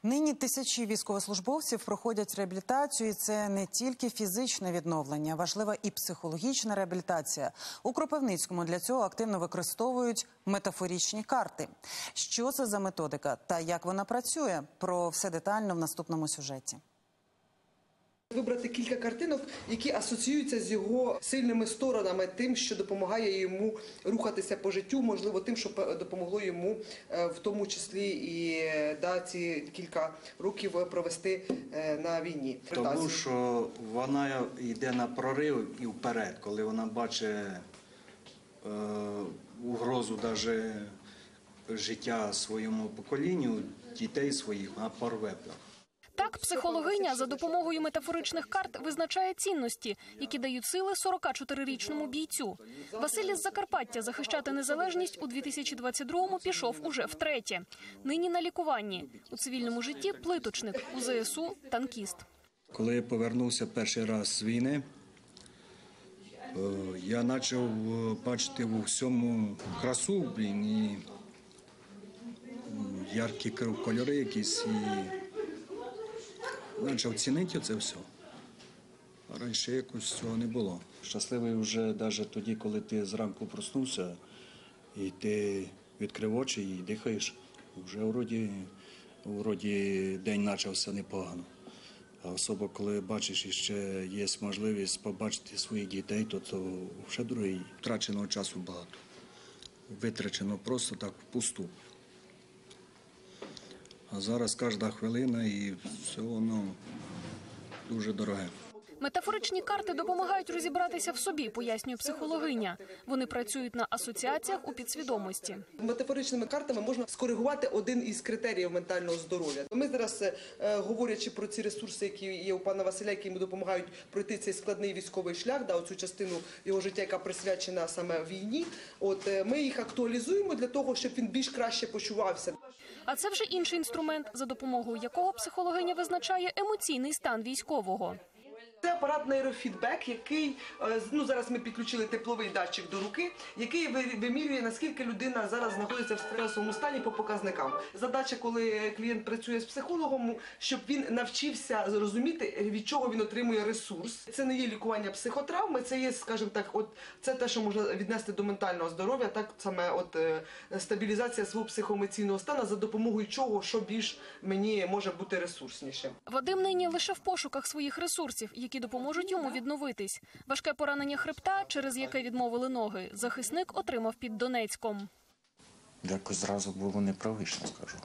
Нині тисячі військовослужбовців проходять реабілітацію, і це не тільки фізичне відновлення, важлива і психологічна реабілітація. У Кропивницькому для цього активно використовують метафоричні карти. Що це за методика та як вона працює? Про все детально в наступному сюжеті. Вибрати кілька картинок, які асоціюються з його сильними сторонами, тим, що допомагає йому рухатися по життю, можливо, тим, що допомогло йому в тому числі і ці кілька років провести на війні. Тому що вона йде на прорив і вперед, коли вона бачить угрозу навіть життя своєму поколінню, дітей своїх, вона порве. Так, психологиня за допомогою метафоричних карт визначає цінності, які дають сили 44-річному бійцю. Василь із Закарпаття захищати незалежність у 2022-му пішов уже втретє. Нині на лікуванні. У цивільному житті плиточник, у ЗСУ – танкіст. Коли я повернувся перший раз з війни, я почав бачити у всьому красу, і яркі кольори якісь, і почав цінити це все. А раніше якось цього не було. Щасливий вже навіть тоді, коли ти зранку проснувся, і ти відкрив очі і дихаєш. Вже вроді день почався непогано. А особливо, коли бачиш, і ще є можливість побачити своїх дітей, то вже другий. Втраченого часу багато. Витрачено просто так впусту. А зараз кожна хвилина і все воно дуже дороге. Метафоричні карти допомагають розібратися в собі, пояснює психологиня. Вони працюють на асоціаціях у підсвідомості. Метафоричними картами можна скоригувати один із критеріїв ментального здоров'я. Ми зараз, говорячи про ці ресурси, які є у пана Василя, які йому допомагають пройти цей складний військовий шлях, оцю частину його життя, яка присвячена саме війні, ми їх актуалізуємо для того, щоб він більш краще почувався. А це вже інший інструмент, за допомогою якого психологиня визначає емоційний стан військового. Це апарат нейрофідбек, який, зараз ми підключили тепловий датчик до руки, який вимірює, наскільки людина зараз знаходиться в стресовому стані по показникам. Задача, коли клієнт працює з психологом, щоб він навчився зрозуміти, від чого він отримує ресурс. Це не є лікування психотравми, це є, скажімо так, це те, що можна віднести до ментального здоров'я, так саме стабілізація свого психоемоційного стану, за допомогою чого, що більш мені може бути ресурснішим. Вадим нині лише в пошуках своїх ресурсів, які допоможуть йому відновитись. Важке поранення хребта, через яке відмовили ноги, захисник отримав під Донецьком. Якось зразу було непривично, скажу.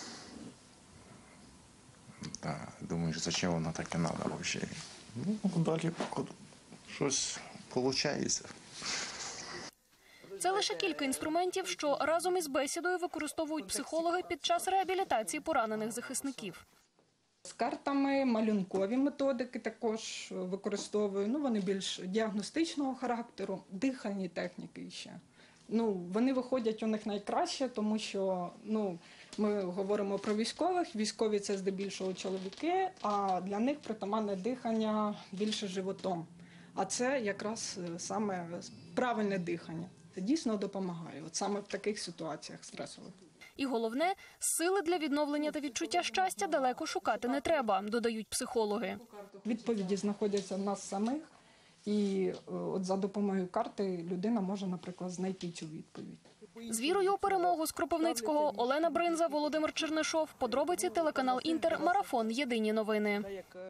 Думаєш, зачем воно таке треба взагалі? Далі, походу, щось виходить. Це лише кілька інструментів, що разом із бесідою використовують психологи під час реабілітації поранених захисників. З картами малюнкові методики також використовую. Вони більш діагностичного характеру, дихальні техніки ще. Вони виходять у них найкраще, тому що ми говоримо про військових. Військові – це здебільшого чоловіки, а для них притаманне дихання більше животом. А це якраз саме правильне дихання. Це дійсно допомагає, саме в таких ситуаціях стресових. І головне, сили для відновлення та відчуття щастя далеко шукати не треба, додають психологи. Відповіді знаходяться в нас самих, і за допомогою карти людина може, наприклад, знайти цю відповідь. З вірою у перемогу з Кропивницького Олена Бринза, Володимир Чернишов. Подробиці телеканал Інтер. Марафон. Єдині новини.